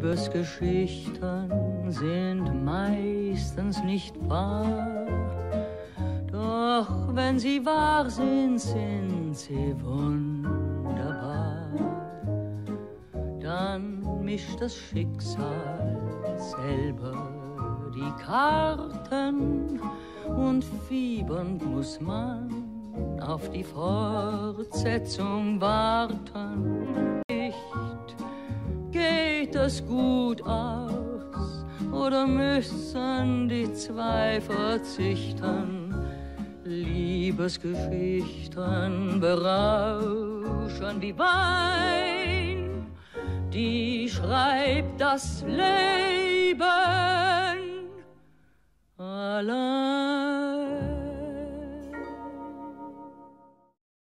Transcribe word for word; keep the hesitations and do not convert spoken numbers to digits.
Liebesgeschichten sind meistens nicht wahr. Doch wenn sie wahr sind, sind sie wunderbar. Dann mischt das Schicksal selber die Karten und fiebernd muss man auf die Fortsetzung warten. Nicht geht es gut aus oder müssen die zwei verzichten? Liebesgeschichten berauschen wie Wein, die schreibt das Leben allein.